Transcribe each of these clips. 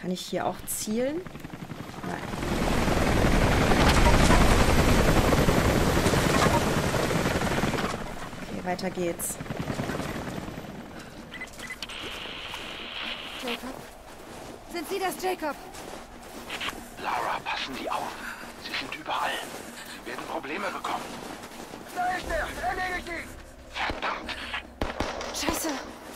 Kann ich hier auch zielen? Nein. Okay, weiter geht's. Jacob? Sind Sie das, Jacob? Lara, passen Sie auf. Sie sind überall. Sie werden Probleme bekommen. Da ist er! Erledigt ihn! Verdammt! Scheiße!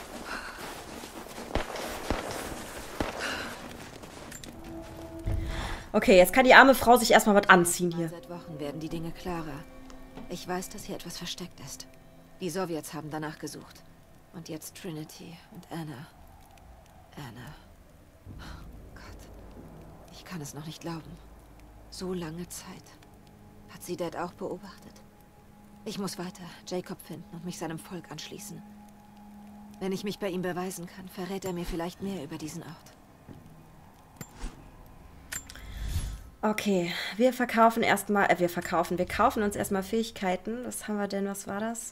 Okay, jetzt kann die arme Frau sich erstmal was anziehen hier. Seit Wochen werden die Dinge klarer. Ich weiß, dass hier etwas versteckt ist. Die Sowjets haben danach gesucht. Und jetzt Trinity und Anna. Anna. Oh Gott. Ich kann es noch nicht glauben. So lange Zeit. Hat sie Dad auch beobachtet? Ich muss weiter Jacob finden und mich seinem Volk anschließen. Wenn ich mich bei ihm beweisen kann, verrät er mir vielleicht mehr über diesen Ort. Okay, wir kaufen uns erstmal Fähigkeiten. Was haben wir denn? Was war das?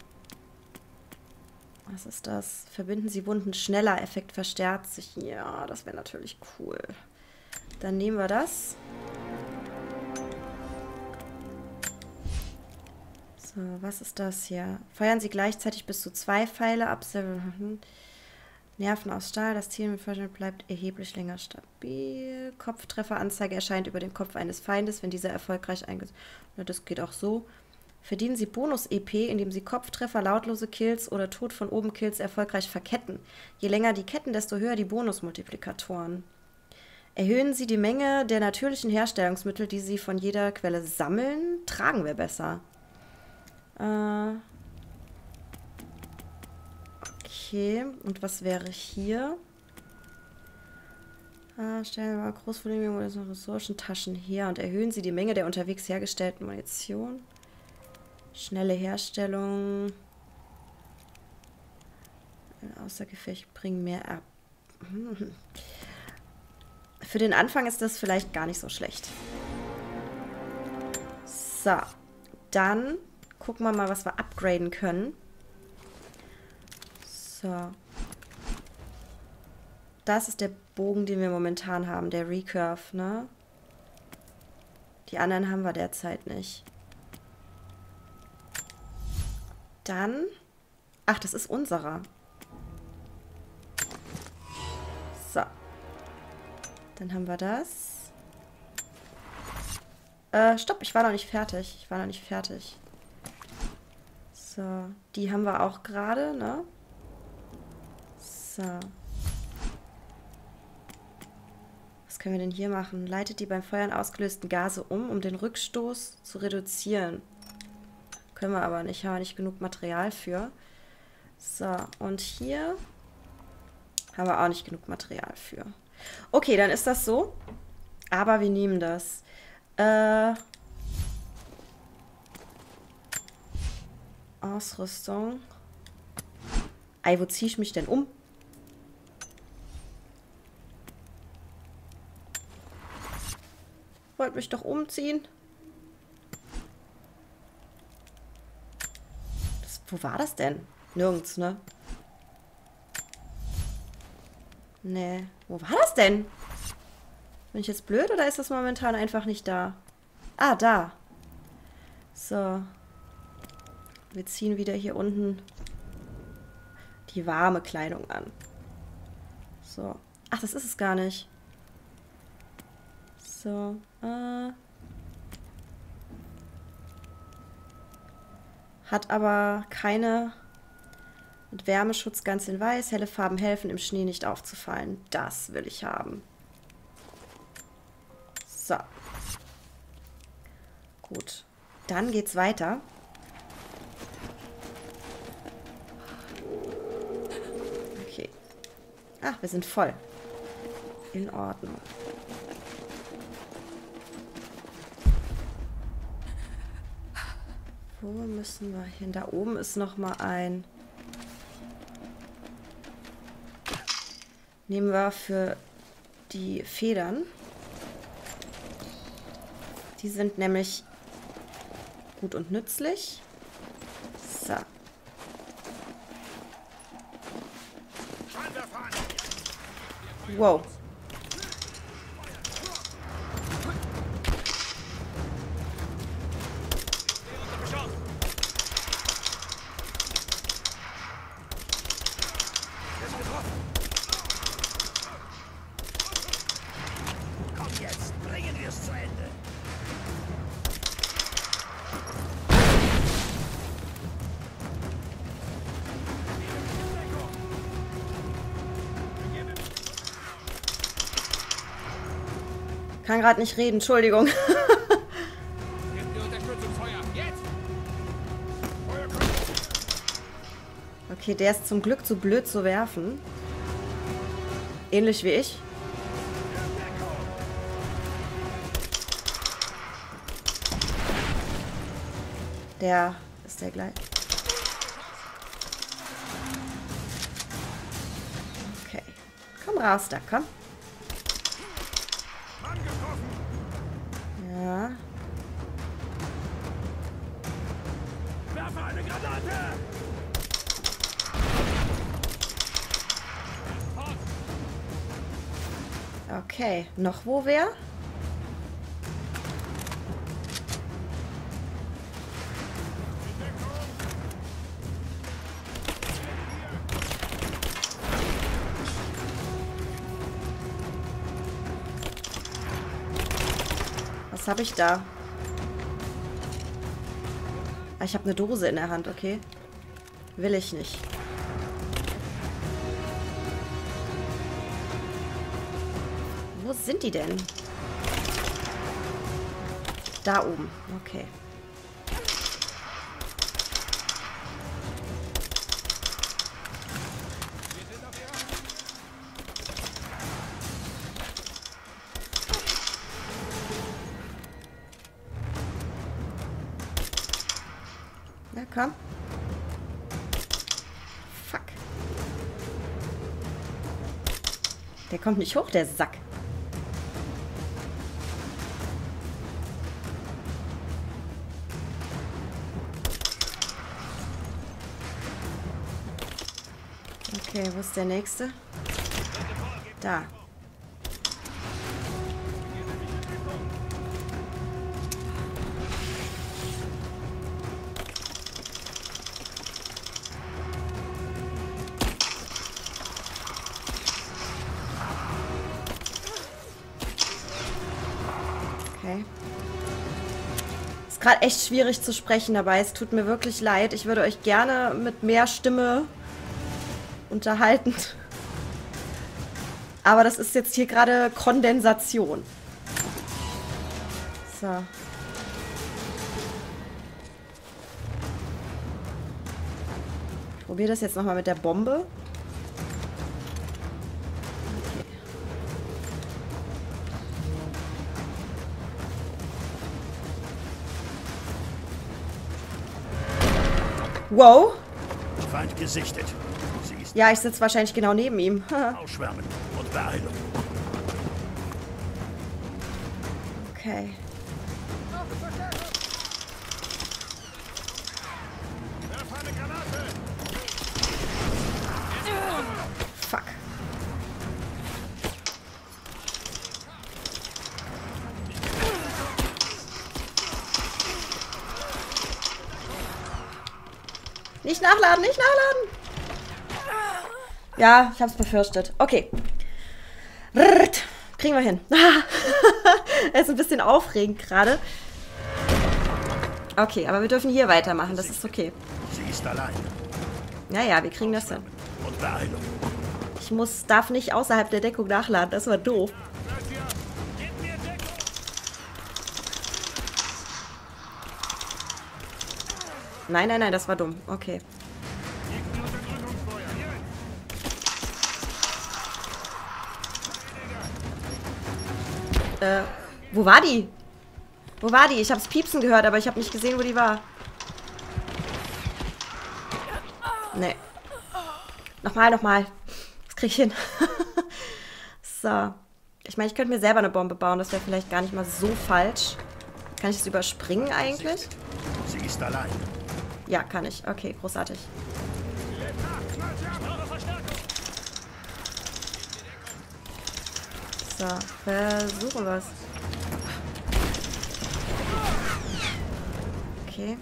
Was ist das? Verbinden Sie Wunden schneller. Effekt verstärkt sich. Ja, das wäre natürlich cool. Dann nehmen wir das. So, was ist das hier? Feuern Sie gleichzeitig bis zu 2 Pfeile ab. Nerven aus Stahl. Das Ziel mit Feuerschein bleibt erheblich länger stabil. Kopftrefferanzeige erscheint über dem Kopf eines Feindes, wenn dieser erfolgreich eingesetzt wird. Das geht auch so. Verdienen Sie Bonus-EP, indem Sie Kopftreffer, lautlose Kills oder Tod von oben Kills erfolgreich verketten. Je länger die Ketten, desto höher die Bonusmultiplikatoren. Erhöhen Sie die Menge der natürlichen Herstellungsmittel, die Sie von jeder Quelle sammeln. Tragen wir besser. Okay, und was wäre hier? Stellen wir Großvolumen oder so Ressourcentaschen her und erhöhen Sie die Menge der unterwegs hergestellten Munition. Schnelle Herstellung. Außer Gefecht bringen mehr ab. Für den Anfang ist das vielleicht gar nicht so schlecht. So, dann gucken wir mal, was wir upgraden können. So. Das ist der Bogen, den wir momentan haben, der Recurve, ne? Die anderen haben wir derzeit nicht. Dann... Ach, das ist unserer. So. Dann haben wir das. Stopp, ich war noch nicht fertig. So, die haben wir auch gerade, ne? So. Was können wir denn hier machen? Leitet die beim Feuern ausgelösten Gase um den Rückstoß zu reduzieren. Können wir aber nicht, haben wir nicht genug Material für. So, und hier haben wir auch nicht genug Material für. Okay, dann ist das so. Aber wir nehmen das. Ausrüstung. Ei, wo ziehe ich mich denn um? Wollt mich doch umziehen. Wo war das denn? Nirgends, ne? Nee. Wo war das denn? Bin ich jetzt blöd oder ist das momentan einfach nicht da? Ah, da. So. Wir ziehen wieder hier unten die warme Kleidung an. So. Ach, das ist es gar nicht. So. Hat aber keine... Mit Wärmeschutz ganz in weiß. Helle Farben helfen, im Schnee nicht aufzufallen. Das will ich haben. So. Gut. Dann geht's weiter. Okay. Ach, wir sind voll. In Ordnung. Wo müssen wir hin? Da oben ist noch mal ein... Nehmen wir für die Federn. Die sind nämlich gut und nützlich. So. Wow. Kann gerade nicht reden, Entschuldigung. Okay, der ist zum Glück zu blöd zu werfen. Ähnlich wie ich. Der ist der gleich. Okay. Komm raus da, komm. Ja. Werfe eine Granate! Okay. Noch wo wer? Was habe ich da? Ah, ich habe eine Dose in der Hand, okay. Will ich nicht. Wo sind die denn? Da oben, okay. Na komm. Fuck. Der kommt nicht hoch, der Sack. Okay, wo ist der nächste? Da. Okay. Ist gerade echt schwierig zu sprechen dabei. Es tut mir wirklich leid. Ich würde euch gerne mit mehr Stimme unterhalten. Aber das ist jetzt hier gerade Kondensation. So. Ich probiere das jetzt nochmal mit der Bombe. Okay. Wow. Feind gesichtet. Ja, ich sitze wahrscheinlich genau neben ihm. Ausschwärmen und Beeilung. Okay. Fuck. Nicht nachladen, nicht nachladen! Ja, ich hab's befürchtet. Okay. Kriegen wir hin. Er ist ein bisschen aufregend gerade. Okay, aber wir dürfen hier weitermachen. Das ist okay. Sie ist allein. Ja, wir kriegen das hin. Und Beeilung. Ich darf nicht außerhalb der Deckung nachladen. Das war doof. Nein, das war dumm. Okay. Wo war die? Wo war die? Ich hab's piepsen gehört, aber ich habe nicht gesehen, wo die war. Nee. Nochmal. Das krieg ich hin. So. Ich meine, ich könnte mir selber eine Bombe bauen. Das wäre vielleicht gar nicht mal so falsch. Kann ich das überspringen eigentlich? Sie ist allein. Ja, kann ich. Okay, großartig. So, versuchen wir es. Okay.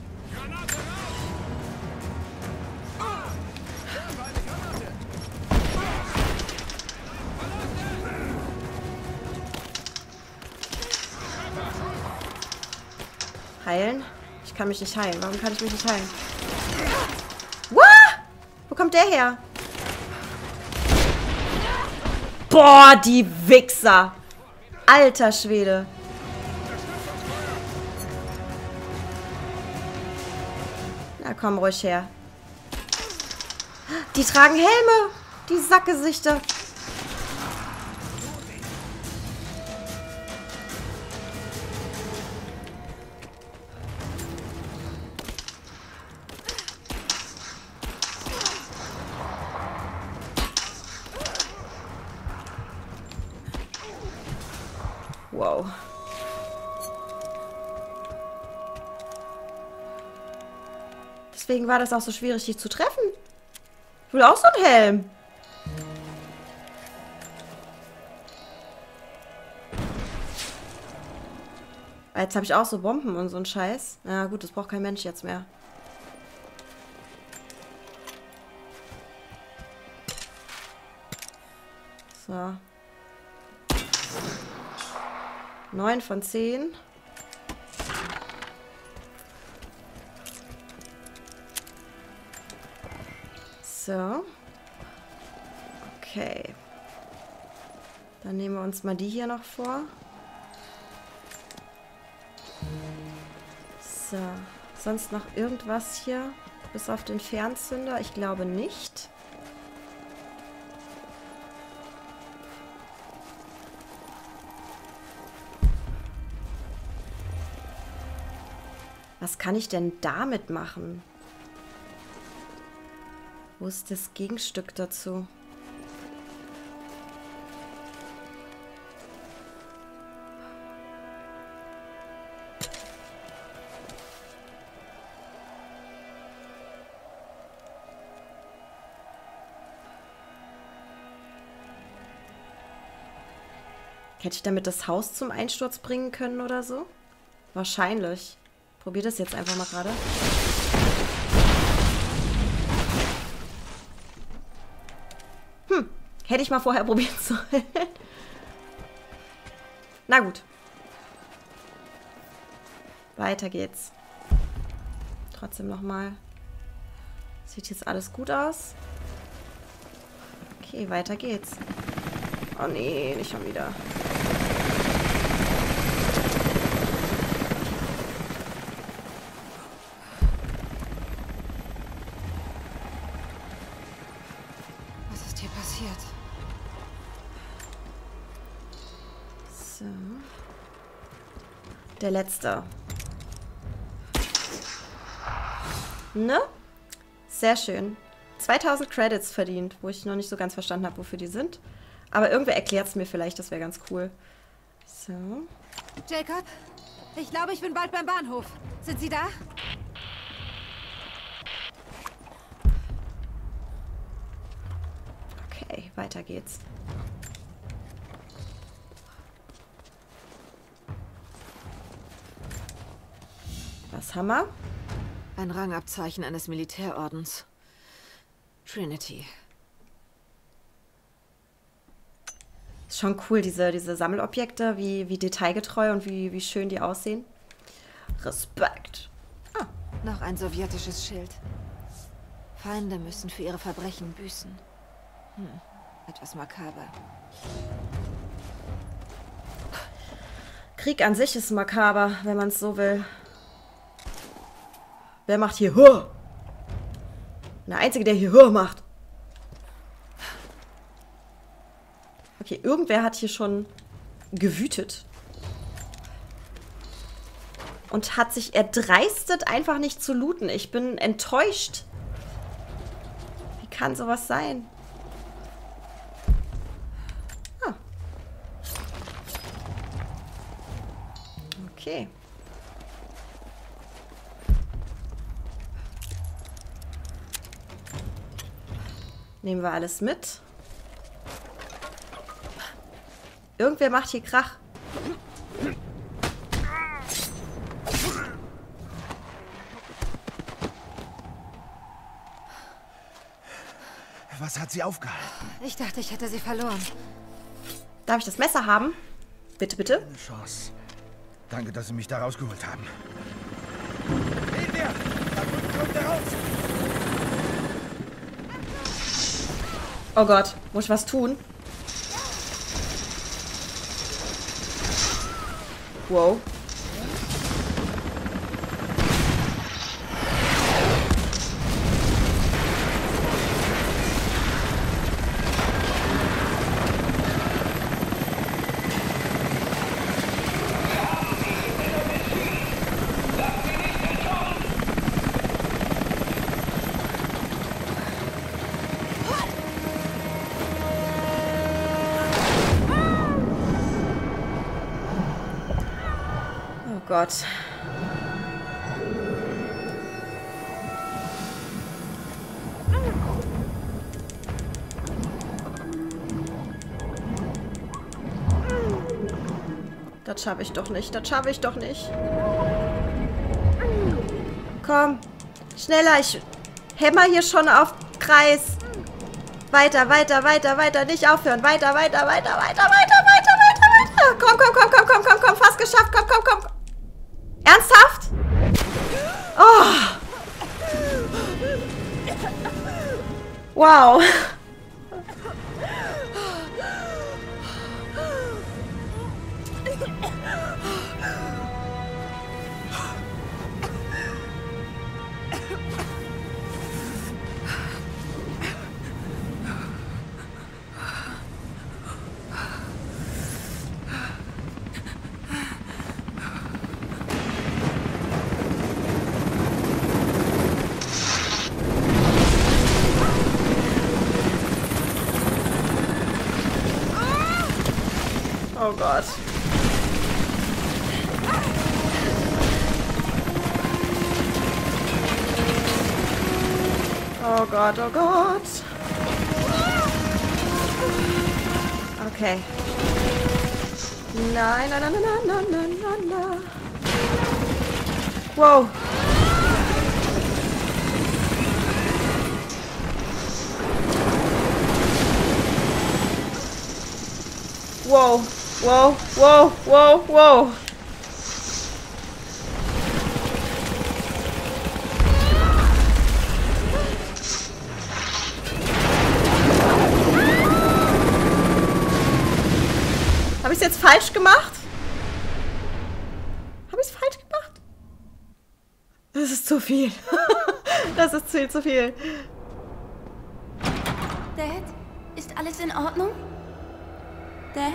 Heilen? Ich kann mich nicht heilen. Warum kann ich mich nicht heilen? What? Wo kommt der her? Boah, die Wichser. Alter Schwede. Na komm ruhig her. Die tragen Helme. Die Sackgesichter. Wow. Deswegen war das auch so schwierig, die zu treffen. Ich will auch so einen Helm. Jetzt habe ich auch so Bomben und so einen Scheiß. Na gut, das braucht kein Mensch jetzt mehr. So. 9 von 10. So. Okay. Dann nehmen wir uns mal die hier noch vor. So. Sonst noch irgendwas hier? Bis auf den Fernzünder? Ich glaube nicht. Was kann ich denn damit machen? Wo ist das Gegenstück dazu? Hätte ich damit das Haus zum Einsturz bringen können oder so? Wahrscheinlich. Probier das jetzt einfach mal gerade. Hätte ich mal vorher probieren sollen. Na gut. Weiter geht's. Trotzdem nochmal. Sieht jetzt alles gut aus. Okay, weiter geht's. Oh nee, nicht schon wieder. Was ist hier passiert? So. Der letzte. Ne? Sehr schön. 2000 Credits verdient, wo ich noch nicht so ganz verstanden habe, wofür die sind. Aber irgendwer erklärt es mir vielleicht, das wäre ganz cool. So. Jacob, ich glaube, ich bin bald beim Bahnhof. Sind Sie da? Okay, weiter geht's. Was haben wir? Ein Rangabzeichen eines Militärordens. Trinity. Ist schon cool, diese Sammelobjekte, wie detailgetreu und wie schön die aussehen. Respekt. Ah, noch ein sowjetisches Schild. Feinde müssen für ihre Verbrechen büßen. Etwas makaber. Krieg an sich ist makaber, wenn man es so will. Wer macht hier Hör? Der Einzige, der hier Hör macht. Okay, irgendwer hat hier schon gewütet. Und hat sich erdreistet, einfach nicht zu looten. Ich bin enttäuscht. Wie kann sowas sein? Ah. Okay. Nehmen wir alles mit. Irgendwer macht hier Krach. Was hat sie aufgehalten? Ich dachte, ich hätte sie verloren. Darf ich das Messer haben? Bitte, bitte. Eine Chance. Danke, dass Sie mich da rausgeholt haben. Sehen wir! Da drüben kommt er raus! Oh Gott, muss ich was tun? Wow. Oh Gott. Das schaffe ich doch nicht. Das schaffe ich doch nicht. Komm. Schneller. Ich hämmer hier schon auf Kreis. Weiter, weiter, weiter, weiter. Nicht aufhören. Weiter, weiter, weiter, weiter, weiter, weiter, weiter, weiter. Komm, komm, komm, komm, komm, komm, komm. Fast geschafft. Komm, komm, komm. Ernsthaft? Oh. Wow. Oh Gott. Oh Gott, oh Gott. Okay. Nein, nein, nein, nein, nein, nein, nein, nein. Wow. Wow. Wow, wow, wow, wow. Habe ich es jetzt falsch gemacht? Habe ich es falsch gemacht? Das ist zu viel. Das ist viel zu viel. Dad, ist alles in Ordnung? Dad?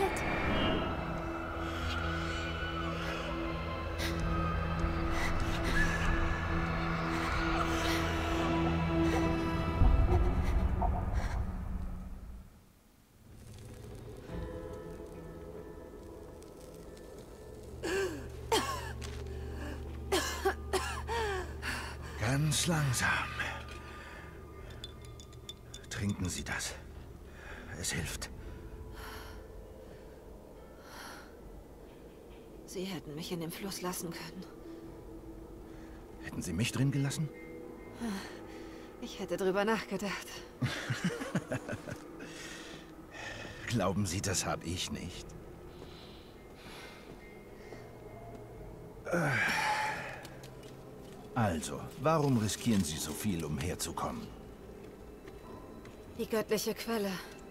Ganz langsam. Trinken Sie das. Es hilft. Sie hätten mich in den Fluss lassen können. Hätten Sie mich drin gelassen? Ich hätte drüber nachgedacht. Glauben Sie, das habe ich nicht. Also, warum riskieren Sie so viel, um herzukommen? Die göttliche Quelle.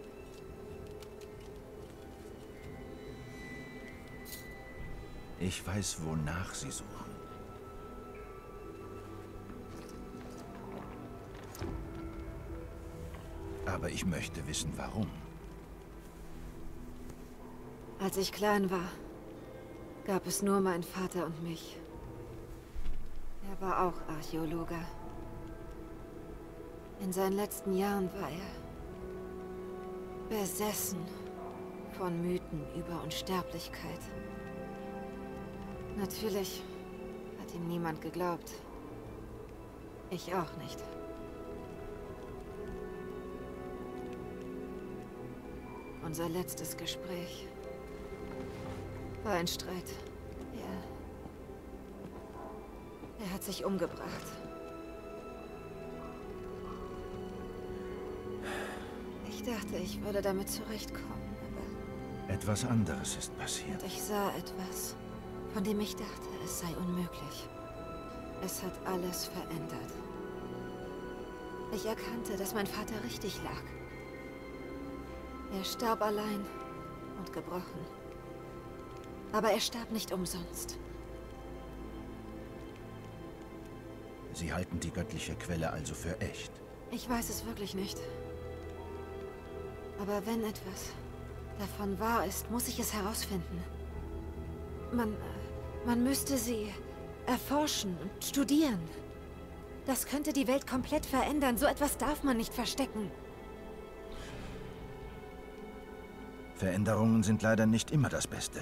Ich weiß, wonach Sie suchen. Aber ich möchte wissen, warum. Als ich klein war, gab es nur meinen Vater und mich. Er war auch Archäologe. In seinen letzten Jahren war er besessen von Mythen über Unsterblichkeit. Natürlich hat ihm niemand geglaubt. Ich auch nicht. Unser letztes Gespräch war ein Streit. Er hat sich umgebracht. Ich dachte, ich würde damit zurechtkommen, aber... Etwas anderes ist passiert. Und ich sah etwas, von dem ich dachte, es sei unmöglich. Es hat alles verändert. Ich erkannte, dass mein Vater richtig lag. Er starb allein und gebrochen. Aber er starb nicht umsonst. Sie halten die göttliche Quelle also für echt? Ich weiß es wirklich nicht. Aber wenn etwas davon wahr ist, muss ich es herausfinden. Man müsste sie erforschen und studieren. Das könnte die Welt komplett verändern. So etwas darf man nicht verstecken. Veränderungen sind leider nicht immer das Beste.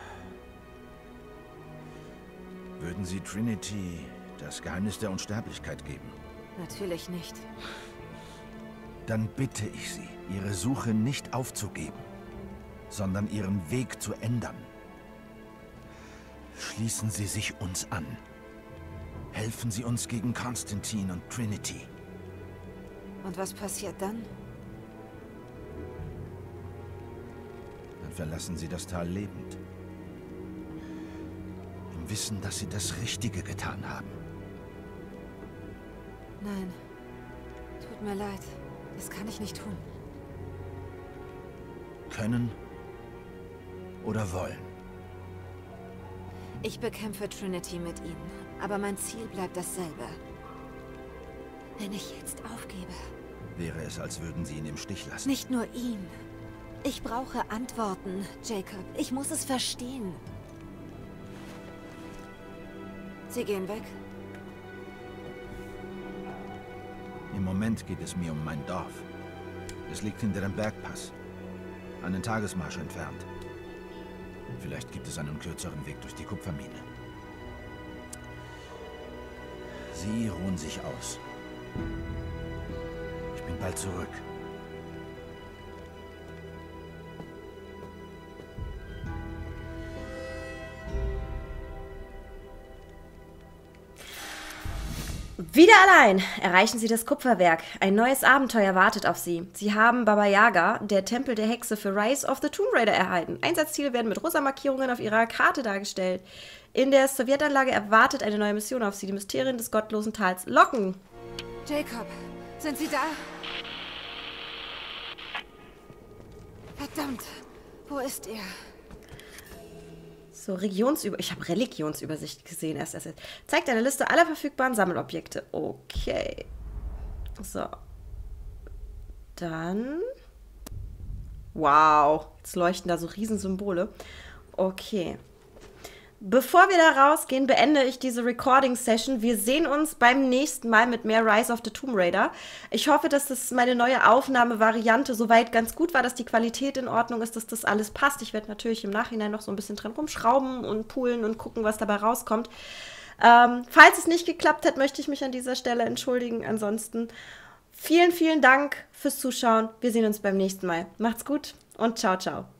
Würden Sie Trinity das Geheimnis der Unsterblichkeit geben? Natürlich nicht. Dann bitte ich Sie, Ihre Suche nicht aufzugeben, sondern Ihren Weg zu ändern. Schließen Sie sich uns an. Helfen Sie uns gegen Konstantin und Trinity. Und was passiert dann? Dann verlassen Sie das Tal lebend. Im Wissen, dass Sie das Richtige getan haben. Nein. Tut mir leid. Das kann ich nicht tun. Können oder wollen? Ich bekämpfe Trinity mit ihnen, aber mein Ziel bleibt dasselbe. Wenn ich jetzt aufgebe... Wäre es, als würden Sie ihn im Stich lassen. Nicht nur ihn. Ich brauche Antworten, Jacob. Ich muss es verstehen. Sie gehen weg? Im Moment geht es mir um mein Dorf. Es liegt hinter dem Bergpass. Einen Tagesmarsch entfernt. Vielleicht gibt es einen kürzeren Weg durch die Kupfermine. Sie ruhen sich aus. Ich bin bald zurück. Wieder allein erreichen sie das Kupferwerk. Ein neues Abenteuer wartet auf sie. Sie haben Baba Yaga, der Tempel der Hexe, für Rise of the Tomb Raider erhalten. Einsatzziele werden mit rosa Markierungen auf ihrer Karte dargestellt. In der Sowjetanlage erwartet eine neue Mission auf sie, die Mysterien des gottlosen Tals locken. Jacob, sind Sie da? Verdammt, wo ist er? So, ich habe Religionsübersicht gesehen erst. Zeigt eine Liste aller verfügbaren Sammelobjekte. Okay. So. Dann. Wow. Jetzt leuchten da so Riesensymbole. Okay. Bevor wir da rausgehen, beende ich diese Recording-Session. Wir sehen uns beim nächsten Mal mit mehr Rise of the Tomb Raider. Ich hoffe, dass das meine neue Aufnahmevariante soweit ganz gut war, dass die Qualität in Ordnung ist, dass das alles passt. Ich werde natürlich im Nachhinein noch so ein bisschen dran rumschrauben und poolen und gucken, was dabei rauskommt. Falls es nicht geklappt hat, möchte ich mich an dieser Stelle entschuldigen. Ansonsten vielen, vielen Dank fürs Zuschauen. Wir sehen uns beim nächsten Mal. Macht's gut und ciao, ciao.